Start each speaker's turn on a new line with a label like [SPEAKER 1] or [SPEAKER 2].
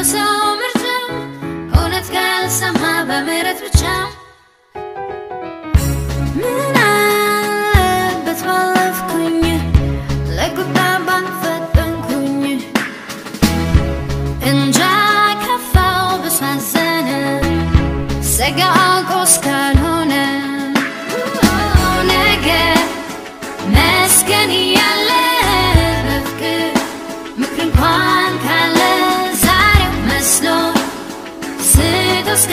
[SPEAKER 1] ሰው ምርጫ እውነት ካልሰማ በምህረት ብቻ ምን አለበት ባለፍኩኝ ለቁጣ ባልፈጠንኩኝ እንጃ ከፋው ብሳዘን ስጋ ቆስካ